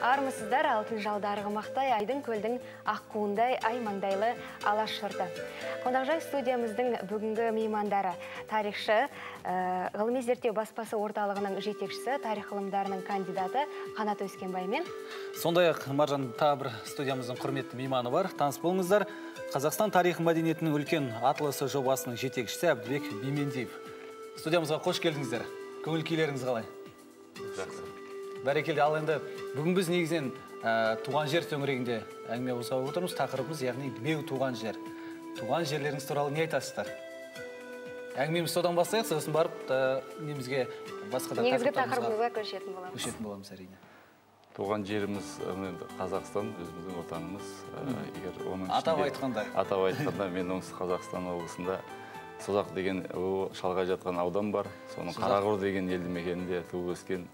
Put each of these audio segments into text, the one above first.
Армысыздар алтын жалдарығы мақтай айдың көлдің аққуындай ай маңдайлы алаш жұрты. Қонақжай студиямыздың бүгінгі меймандары тарихшы, ғылыми зерттеу баспасы орталығының жетекшісі, тарих ғылымдарының кандидаты Қанат Өскенбаймен. Сондай-ақ Маржан тағы бір студиямыздың құрметті мейманы бар. Таныс болыңыздар. Қазақстан тарихы мәдениетінің үлкен атласы жобасының жетекшісі Әбдібек Бимендиев. Студиямызға қош келдіңіздер. Көңіл күйлеріңіз қалай? Жақсы. Бәрекелді. Ал енді бүгін біз негізінен туған жер төңірегінде әңгіме қозғап отырмыз. Тақырыбымыз яғни беу туған жер. Туған жерлеріңіз туралы не айтасыздар? Әңгімеміз содан бастайық, сосын барып немізге басқа да негізгі тақырыбымызға көшетін боламыз әрине. Туған жеріміз Қазақстан, өзіміздің отанымыз. Атап айтқанда мен оңтүстік Қазақстан облысында Созақ деген шалғай жатқан аудан бар. Соның Қарағұр деген елді мекенінде туып өскен.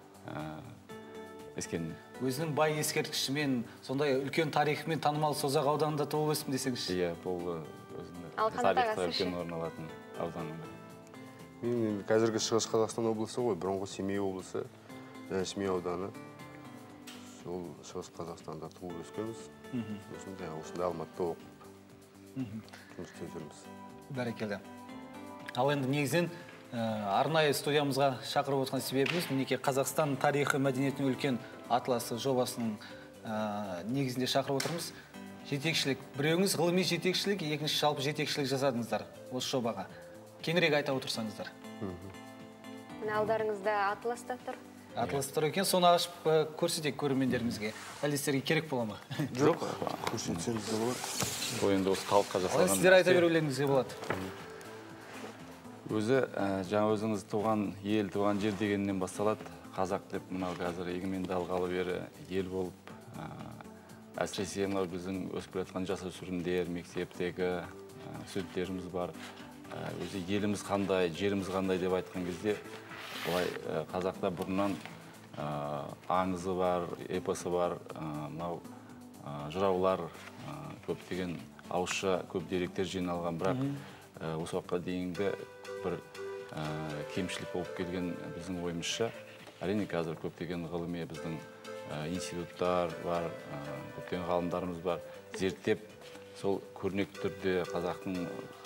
Өзінің бай ескерткішімен, сондай үлкен тарихымен танымал Созақ ауданында туып өстім десеңізші. Иә, бұл өзінің тарихта үлкен орын алатын ауданында. Мен қазіргі Шығыс Қазақстан облысы ғой, бұрынғы Семей облысы, Семей ауданы. Сол Шығыс Қазақстанда туып өскенбіз. Осында Алматыда оқып жұмыс істеп жүрміз. Бәрекелді. Ал енді негізен арнайы студиямызға шақырып отырған себебіміз мінекей Қазақстан тарихы мәдениетінің үлкен атласы жобасының негізінде шақырып отырмыз. Жетекшілік. Біреуіңіз ғылыми жетекшілік, екінші жалпы жетекшілік жасадыңыздар осы жобаға. Кеңірек айта отырсаңыздар. Алдарыңызда атластар тұр. Атластар екен, соны ашып көрсетейік көрермендерімізге. Әлде сіздерге керек бола ма? Жоқ, көрсетсеңіз де болады. Ойында осы халыққа жасалған. Сіздер айта берулеріңізге болады. Өзі, жаңа өзіңіз туған ел, туған жер дегеннен басталады. Қазақ деп мынау қазір егеменді алғалы бері ел болып, әсіресе мынау біздің өсіп жатқан жасөспірімдер, мектептегі студенттеріміз бар. Өзі еліміз қандай, жеріміз қандай деп айтқан кезде, олай қазақта бұрыннан аңызы бар, эпосы бар, мынау жыраулар, көптеген ауызша көп деректер жиналған, бірақ осы уақытқа дейінгі бір кемшілік болып келген біздің ойымызша. Әрине қазір көптеген ғылыми біздің институттар бар, көптеген ғалымдарымыз бар. Зерттеп, сол көрнекті түрде қазақтың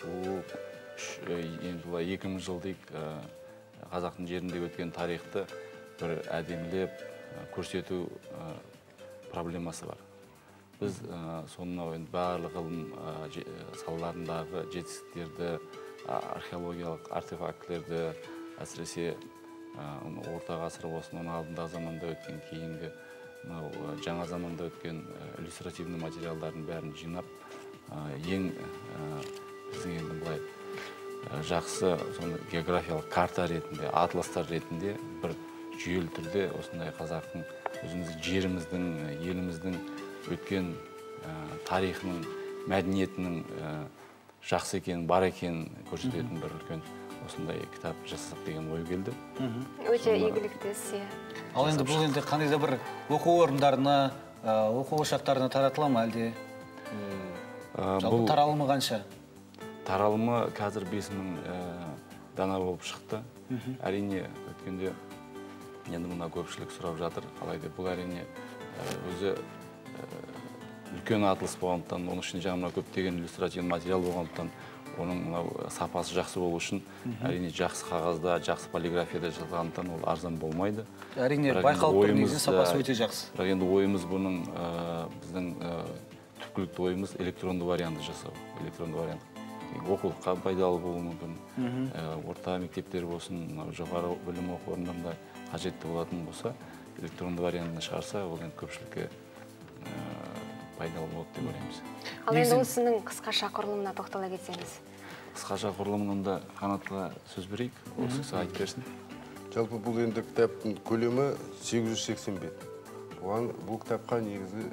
2000 жыл дейік қазақтың жерінде өткен тарихты бір әдемілеп көрсету проблемасы бар. Біз соның барлық ғылым салаларындағы жетістіктерді, археологиялық артефактілерді, әсіресе орта ғасыр болсын, оның алдындағы заманда өткен, кейінгі жаңа заманда өткен иллюстративный материалдардың бәрін жинап, ең біздің енді бұлай жақсы географиялық карта ретінде, атластар ретінде бір жүйелі түрде осындай қазақтың, өзіміздің жеріміздің, еліміздің өткен тарихының, мәдениетінің жақсы екенін, бар екенін көрсететін бір үлкен осындай кітап жасасақ деген ой келді. Өте игілікті іс. Ал енді бұл енді қандай да бір оқу орындарына, оқу ошақтарына таратыла ма әлде? Жалпы таралымы қанша? Таралымы қазір 5000 дана болып шықты. Әрине өткенде енді мұна көпшілік сұрап жатыр. Қалайда бұл әрине өзі үлкен атлас болғандықтан, оның ішінде жаңа көптеген иллюстративный материал болғандықтан, оның сапасы жақсы болу үшін, әрине жақсы қағазда, жақсы полиграфияда жазғандықтан ол арзан болмайды. Әрине байқалып тұр, негізінен сапасы өте жақсы. Бірақ енді ойымыз бұның, біздің түпкілікті ойымыз электронды вариантты жасау. Электронды вариант. Оқулыққа пайдалы болуы мүмкін. Орта мектептер болсын, жоғары білім оқу орындарында қажетті болатын болса, электронды вариантына шығарса, ол енді көпшілікке пайдалы болады деп ойлаймыз. Ал енді осының қысқаша құрылымына тоқтала кетсеңіз? Қысқаша құрылымында Қанатқа сөз берейік, осы кісі айтып берсін. Жалпы бұл енді кітаптың көлемі 880 бет. Бұл кітапқа негізі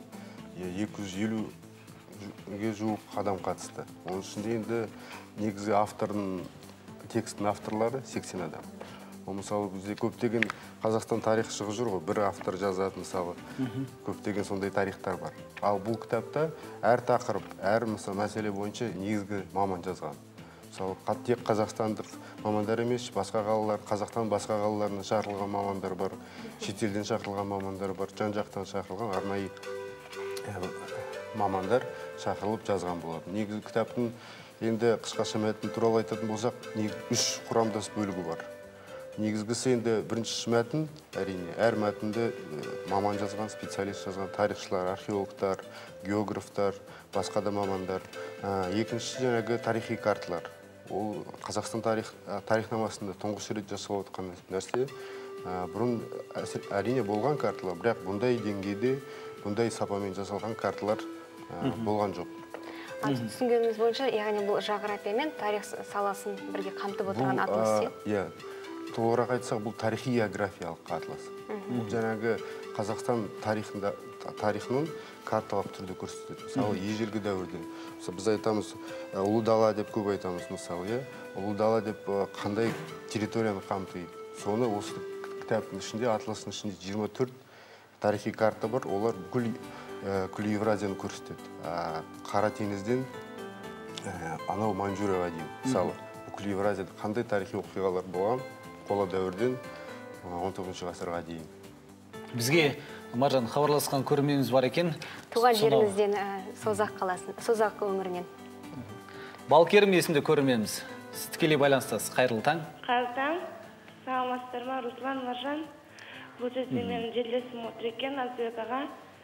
250-ге жуық адам қатысты. Оның ішінде енді негізі текстің авторлары 80 адам. Мысалы бізде көптеген Қазақстан тарихы шығып жүр ғой, бір автор жазады, мысалы, көптеген сондай тарихтар бар. Ал бұл кітапта әр тақырып, әр мәселе бойынша негізгі маман жазған. мысалы тек қазақстандық мамандар емес, басқа қалалар, Қазақстан басқа қалаларынан шақырылған мамандар бар, шетелден шақырылған мамандар бар, жан-жақтан шақырылған арнайы мамандар шақырылып жазған болады. Негізі кітаптың енді қысқаша мәтін туралы айтатын болсақ, 3 құрамдас бөлігі бар. Негізгісі енді бірінші мәтін, әрине, әр мәтінді маман жазған, специалист жазған, тарихшылар, археологтар, географтар, басқа да мамандар. Екінші жаңағы тарихи карталар. Ол Қазақстан тарихнамасында тұңғыш рет жасалып отқан нәрсе. Бұрын әрине болған карталар, бірақ бұндай деңгейде, бұндай сапамен жасалған карталар болған жоқ. Түсінгеніміз бойынша, яғни бұл жағрапия мен тарих саласын бірге қамтып отырған атлас. Иә, толығырақ айтсақ, бұл тарихи географиялық атлас. Бұл жаңағы Қазақстан тарихының карталап түрде көрсетеді. Мысалы, ежелгі дәуірден. Біз айтамыз, ұлы дала деп көп айтамыз, мысалы, ұлы дала деп қандай территорияны қамтиды. Соны осы кітаптың ішінде, атластың ішінде 24 тарихи карта бар. Олар бүкіл Евразияны көрсетеді. Қара теңізден анау Манчжурияға дейін. Мысалы, бүкіл Евразияда қандай тарихи оқиғалар болған, қола дәуірден 19 ғасырға дейін. Бізге Маржан хабарласқан көрерменіміз бар екен. Туған жеріңізден Созақ қаласын, Созақ өңірінен. Балкерім есімді көрерменіміз. Сіз тікелей байланыстасыз. Қайырлы таң. Қайырлы таң. Саламатсыздар ма, Руслан, Маржан. Бұл жерде менің жерлесім отыр екен, Азбек аға.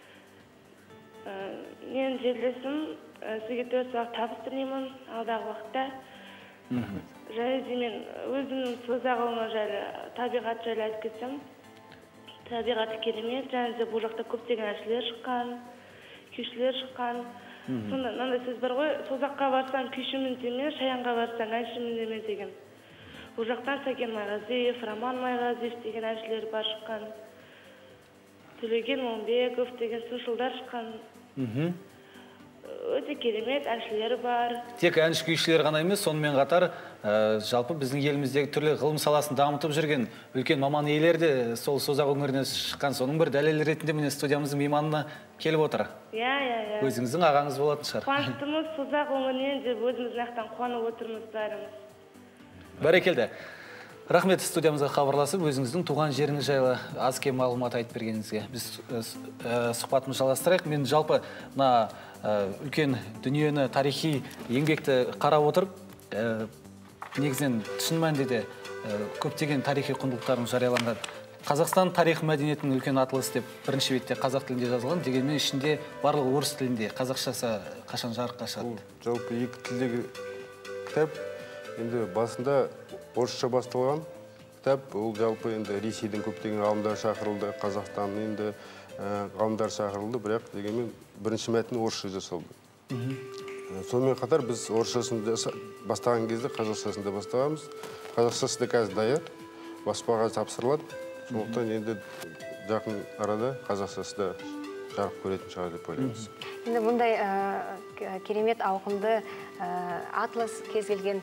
Менің жерлесім сізге 4 сұрақ табыс тілеймін алдағы уақытта. Және мен өзімнің Созақ өңірі жайлы, табиғат жайлы айтып кетсем. Табиғаты керемет, және бұл жақта көптеген әншілер шыққан, күйшілер шыққан. Сонда мынандай сөз бар ғой, Созаққа барсаң күйшімін деме, Шаянға барсаң әншімін деме деген. Бұл жақтан Сәкен Майғазиев, Роман Майғазиев деген әншілер бар шыққан. Төлеген Момбеков деген сыншылдар шыққан. Өте керемет әншілер бар. Тек әнші күйшілер ғана емес, сонымен қатар жалпы біздің еліміздегі түрлі ғылым саласын дамытып жүрген үлкен маман иелері де сол Созақ өңірінен шыққан. Соның бір дәлелі ретінде міне студиямыздың мейманына келіп отыр. Иә. Өзіңіздің ағаңыз болатын шығар. Қуаныштымыз, Созақ өңірінен деп өзіміз нақтан қуанып отырмыз бәріміз. Бәрекелді. Рахмет студиямызға хабарласып, өзіңіздің туған жеріңіз жайлы аз кем мағлұмат айтып бергеніңізге. Біз сұхбатымызды жалғастырайық. Мен жалпы үлкен дүниені, тарихи еңбекті қарап отырып, негізінен шын мәнінде көптеген тарихи құндылықтардың жарияланған. Қазақстан тарих мәдениетінің үлкен атласы деп бірінші бетте қазақ тілінде жазылған, дегенмен ішінде барлығы орыс тілінде, қазақшасы қашан жарыққа шығады? Жалпы екі тілдегі кітап, енді басында орысша басталған кітап, ол жалпы енді Ресейдің көптеген ғалымдар шақырылды, Қазақстанның енді ғалымдар шақырылды, бірақ дегенмен бірінші мәтін орысша жасалды. Сонымен қатар біз орысшасын бастаған кезде қазақшасын да бастағанбыз. Қазақшасы да қазір даяр, баспаға тапсырылады. Сондықтан енді жақын арада қазақшасы да жарық көретін шығар деп ойлаймыз. Енді бұндай керемет ауқымды атлас кез келген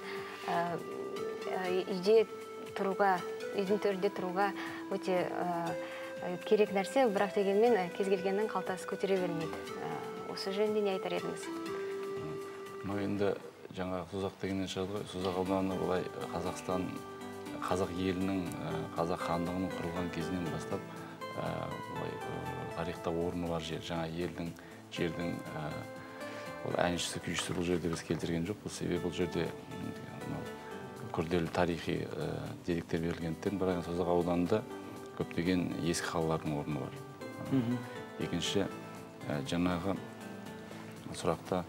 үйдің төрінде тұруға өте керек нәрсе, бірақ дегенмен кез келгеннің қалтасы көтере бермейді. Осы жөнінде не айтар едіңіз? Енді жаңа Созақ дегеннен шығады ғой, Созақ ауданы былай Қазақстан, қазақ елінің, қазақ хандығының құрылған кезінен бастап тарихта орны бар жер, жаңа жердің әншісі, күйшісі бұл жерде біз келтірген жоқ. Бұл себебі бұл жерде күрделі тарихи деректер берілгендіктен, бірақ Созақ ауданында көптеген ескі қалалардың орны бар. Екінші, жаңағы сұрақта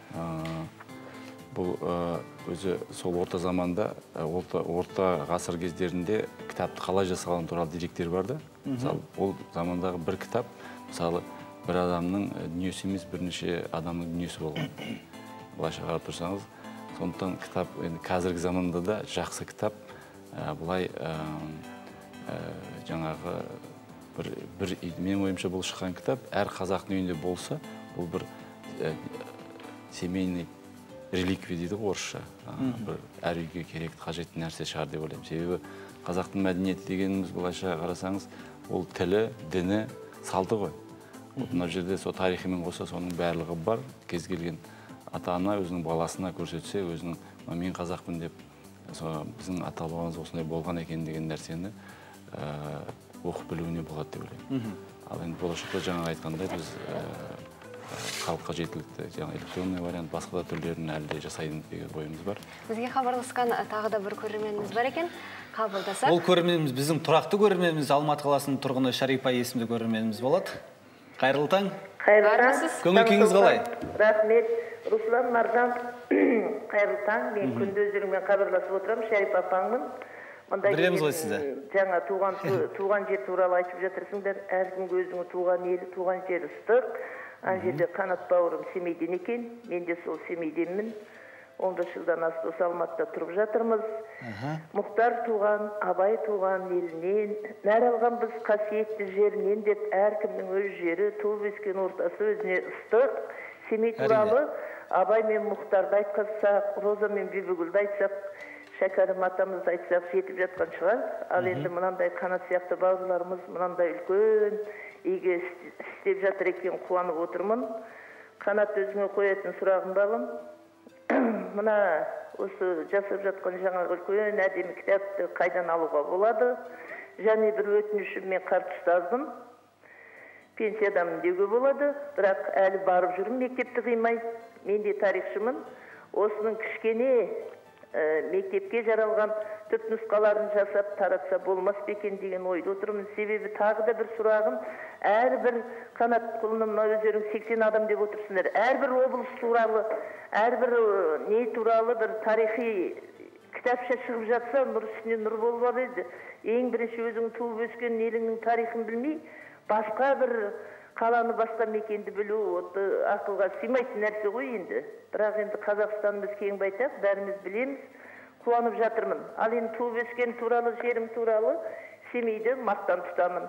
бұл өзі сол орта заманда, орта ғасыр кездерінде кітапты қалай жасалған туралы деректер бар да. Мысалы, ол замандағы бір кітап, мысалы, бір адамның дүниесі емес, бірнеше адамның дүниесі болған. Бұлайша қарап тұрсаңыз, сондықтан кітап қазіргі заманда да жақсы кітап, бұлай жаңағы бір мен ойымша бұл шыққан кітап, әр қазақтың үйінде болса, бұл бір семейный реликвия дейді ғой орысша. Бір әр үйге керекті қажетті нәрсе шығар деп ойлаймын. Себебі қазақтың мәдениеті дегеніміз былайша қарасаңыз, ол тілі, діні, салты ғой. Мына жерде сол тарихымен қоса соның барлығы бар. Кез келген ата-ана өзінің баласына көрсетсе, өзінің мен қазақпын деп біздің ата бабамыз осындай болған екен деген нәрсені оқып білуіне болады деп ойлаймын. Ал енді болашақта жаңа айтқандай біз халыққа жеткілікті жаңа электронный вариант басқа да түрлерін әлі де жасайын деген ойымыз бар. Бізге хабарласқан тағы да бір көрерменіміз бар екен. Қабылдасақ. Ол көрерменіміз біздің тұрақты көрерменіміз Алматы қаласының тұрғыны Шарипа есімді көрерменіміз болады. Қайырлы таң. Қайырлы. Көңіл күйіңіз қалай? Рахмет. Руслан Маржан. Қайырлы таң. Мен күнде өздеріңмен хабарласып отырамын. Шарипа апаңмын. Білеміз ғой сізді. Жаңа туған жер туралы айтып жатырсыңдар. Әркімге өзінің туған елі, туған жері ыстық. Ана жерде қанат бауырым Семейден екен. Мен де сол Семейденмін. 15 жылдан асты осы Алматыда тұрып жатырмыз. Мұхтар туған, Абай туған елінен, нәр алған біз қасиетті жерінен деп әркімнің өз жері, туып өскен ортасы өзіне ыстық. Семей туралы Абай мен Мұхтарды айтқызсақ, Роза мен Бибігүлді айтсақ, Шәкәрім атамызды айтсақ жетіп жатқан шығар. Ал енді мынандай қанат сияқты бауырларымыз мынандай үлкен иге істеп жатыр екен, қуанып отырмын. Қанат, өзіңе қоятын сұрағым балым. Мына осы жасап жатқан жаңағы үлкен әдемі кітапты қайдан алуға болады? Және бір өтінішім, мен қарт ұстаздым. Пенсиядамын деуге болады, бірақ әлі барып жүрмін, мектепті қимай. Мен де тарихшымын. Осының кішкене мектепке жаралған түпнұсқаларын жасап таратса болмас бекен деген ойда отырмын. Себебі тағы да бір сұрағым, әрбір Қанат құлыным, өздерің 80 адам деп отырсыңдар. Әрбір облыс туралы, әрбір не туралы бір тарихи кітапша шығып жатса, нұр үстіне нұр болып еді. Ең бірінші өзің туып өскен еліңнің тарихын білмей, басқа бір қаланы, басқа мекенді білу ақылға сыймайтын нәрсе ғой енді. Бірақ енді Қазақстанымыз кең байтақ, бәріміз білеміз, қуанып жатырмын. Ал енді туып өскен туралы, жерім туралы Семейді мақтан тұтамын.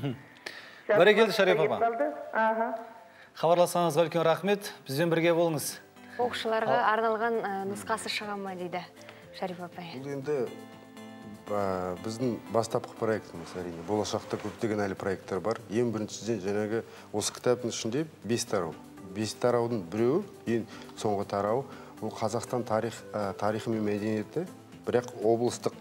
Бәрекелді Шарипа апа. Хабарласқаныңызға үлкен рахмет. Бізбен бірге болыңыз. Оқушыларға арналған нұсқасы шыға ма дейді Шарипа апа. Бұл енді біздің бастапқы проектіміз, әрине. Болашақта көптеген әлі проекттер бар. Ең біріншіден жаңағы осы кітаптың ішінде 5 тарау. 5 тараудың біреуі, ең соңғы тарау, бұл Қазақстан тарихы мен мәдениеті, бірақ облыстық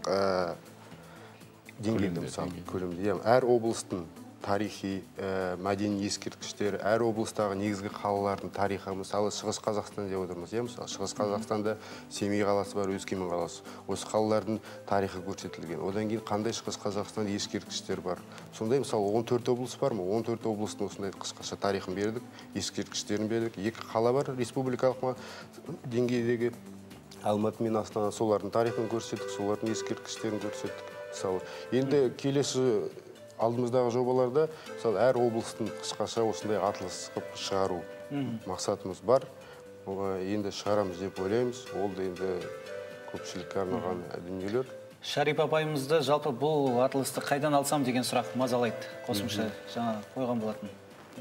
деңгейде, мысалы, көлемде. Әр облыстың тарихи, мәдени ескерткіштері, әр облыстағы негізгі қалалардың тарихы, мысалы Шығыс Қазақстан деп отырмыз, мысалы Шығыс Қазақстанда Семей қаласы бар, Өскемен қаласы. Осы қалалардың тарихы көрсетілген. Одан кейін қандай Шығыс Қазақстанда ескерткіштер бар. Сондай, мысалы 14 облыс бар ма? 14 облыстың осындай қысқаша тарихын бердік, ескерткіштерін бердік. 2 қала бар, республикалық деңгейдегі Алматы мен Астана, солардың тарихын көрсеттік, солардың ескерткіштерін көрсеттік. Мысалы, енді келесі алдымыздағы жобаларда, мысалы, әр облыстың қысқаша осындай атлас қып шығару мақсатымыз бар. Енді шығарамыз деп ойлаймыз. Ол да енді көпшілікке арналған дүниелер. Шарипа апайымызды жалпы бұл атласты қайдан алсам деген сұрақ мазалайды. Қосымша жаңа қойған болатын.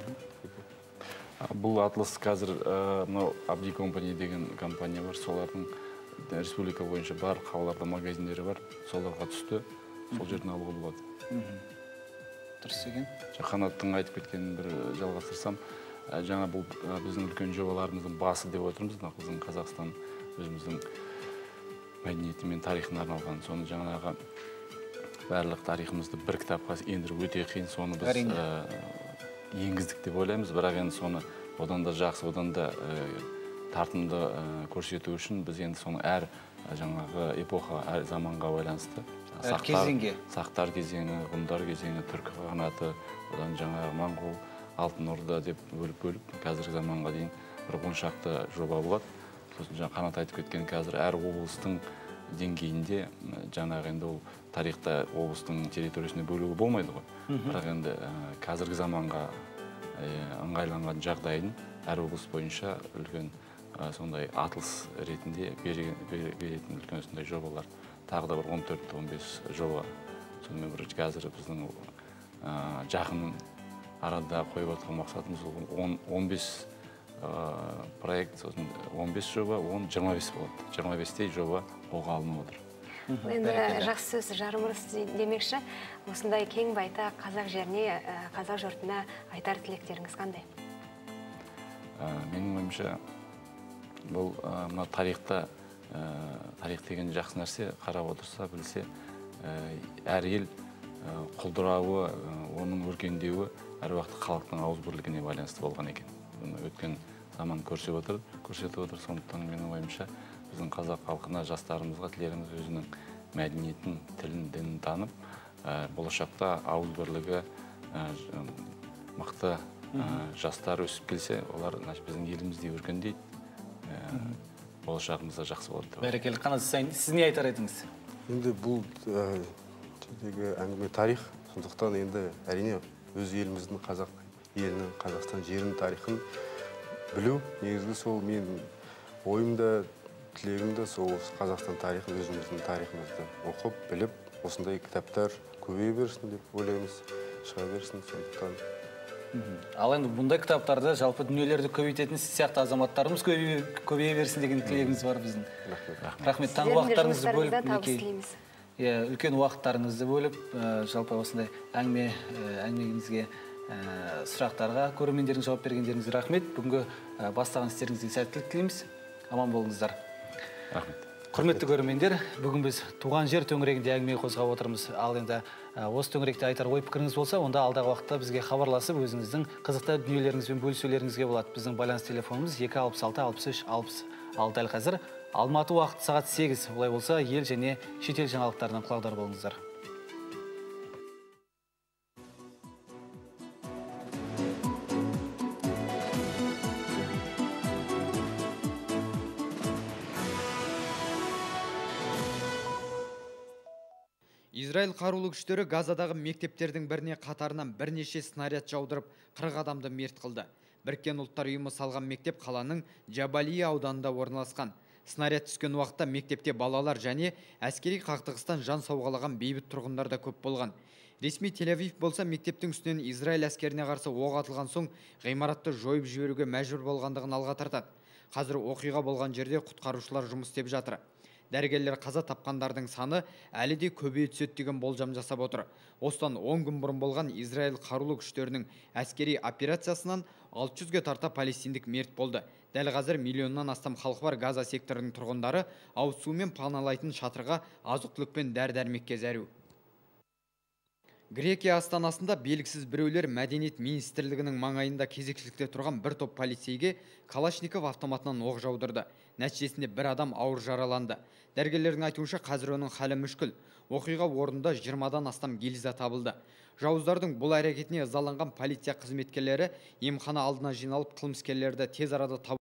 Бұл атлас қазір Абди Company деген компания бар. Солардың республика бойынша бар қалаларда магазиндері бар. Соларға түсті. Сол жерден алуға болады. Дұрыс екен. Қанаттың айтып кеткенін бір жалғастырсам, жаңа бұл біздің үлкен жобаларымыздың басы деп отырмыз. Біздің Қазақстан өзіміздің мәдениеті мен тарихына арналған. Соны жаңағы барлық тарихымызды бір кітапқа ендіру өте қиын. Соны біз енгіздік деп ойлаймыз. Бірақ енді соны одан да жақсы, одан да тартымды көрсету үшін біз енді соны әр жаңағы эпоха, әр заманға байланысты Сақтар кезеңі, ғұндар кезеңі, түркі қағанаты, одан жаңағы Моңғол, Алтын Орда деп бөліп, қазіргі заманға дейін бір 10 шақты жоба болады. Сосын жаңа Қанат айтып кеткен қазір әр облыстың деңгейінде жаңағы енді ол тарихта облыстың территориясына бөлуге болмайды ғой. Бірақ енді қазіргі заманға ыңғайланған жағдайын әр облыс бойынша үлкен сондай атлас ретінде беретін үлкен сондай жобалар. Тағы да бір 14-15 жоба. Сонымен бір қазір біздің жақын арада қойып отқан мақсатымыз 15 проект, 15 жоба, 25 болады. 25-тей жоба қолға алынып отыр. Енді жақсы сөз жарымырыс демекші, осындай кең байта қазақ жеріне, қазақ жұртына айтар тілектеріңіз қандай? Менің ойымша, бұл тарихта тарих деген жақсы нәрсе, қарап отырса, білсе, әр ел құлдырауы, оның өркендеуі әр уақытта халықтың ауызбірлігіне байланысты болған екен. Өткен заман көрсетіп отыр. Сондықтан менің ойымша, біздің қазақ халқына, жастарымызға тілеріміз өзінің мәдениетін, тілін, дінін танып, болашақта ауызбірлігі мықты жастар өсіп келсе, олар біздің елімізде өркендейді, болашағымызда жақсы болады. Бәрекелді. Қанат, сіз не айтар едіңіз? Енді бұл әңгіме тарих, сондықтан енді әрине өз еліміздің, қазақ елінің, Қазақстан жерінің тарихын білу, негізгі сол мен ойымда, тілегімді сол Қазақстан тарихын, өзіміздің тарихымызды оқып, біліп, осындай кітаптар көбейе берсін деп ойлаймыз, шыға берсін. Сондықтан Ал енді бұндай кітаптарды, жалпы дүниелерді көбейтетін сияқты азаматтарымыз көбейе берсін деген тілегіміз бар біздің. Рахмет. Таңғы уақыттарыңызды бөліп, үлкен уақыттарыңызды бөліп, жалпы осындай әңгімеңізге, сұрақтарға көрермендердің жауап бергендеріңізге рахмет. Бүгінгі бастаған істеріңізге сәттілік тілейміз. Аман болыңыздар. Рахмет. Құрметті көрермендер, бүгін біз туған жер төңірегінде әңгіме қозғап отырмыз. Ал енді осы төңіректе айтар ой пікіріңіз болса, онда алдағы уақытта бізге хабарласып, өзіңіздің қызықты дүниелеріңізбен бөлісулеріңізге болады. Біздің байланыс телефонымыз 266 63 60. Ал дәл қазір Алматы уақыт сағат 8. Олай болса, ел және шетел жаңалықтарынан құлағдар болыңыздар. Израиль қарулы күштері Газадағы мектептердің біріне қатарынан бірнеше снаряд жаудырып, 40 адамды мерт қылды. Біріккен ұлттар ұйымы салған мектеп қаланың Джабалия ауданында орналасқан. Снаряд түскен уақытта мектепте балалар және әскери қақтығыстан жан сауғалаған бейбіт тұрғындар да көп болған. Ресми Тель-Авив болса, мектептің үстінен Израиль әскеріне қарсы оқ атылған соң ғимаратты жойып жіберуге мәжбүр болғандығын алға тартады. Қазір оқиға болған жерде құтқарушылар жұмыс істеп жатыр. Дәрігерлер қаза тапқандардың саны әлі де көбейе түседі деген болжам жасап отыр. Осыдан 10 күн бұрын болған Израиль қарулы күштерінің әскери операциясынан 600-ге тарта палестиндік мерт болды. Дәл қазір миллионнан астам халқы бар Газа секторының тұрғындары ауыз сумен паналайтын шатырға азық-түлік пен дәрі-дәрмекке зәру. Грекия астанасында белгісіз біреулер мәдениет министрлігінің маңайында кезекшілікте тұрған бір топ полицейге Калашников автоматынан оқ жаудырды. Нәтижесінде бір адам ауыр жараланды. Дәрігерлердің айтуынша қазір оның халі мүшкіл. Оқиға орнында 20-дан астам гильза табылды. Жауыздардың бұл әрекетіне ызаланған полиция қызметкерлері емхана алдына жиналып қылмыскерлерді тез арада табу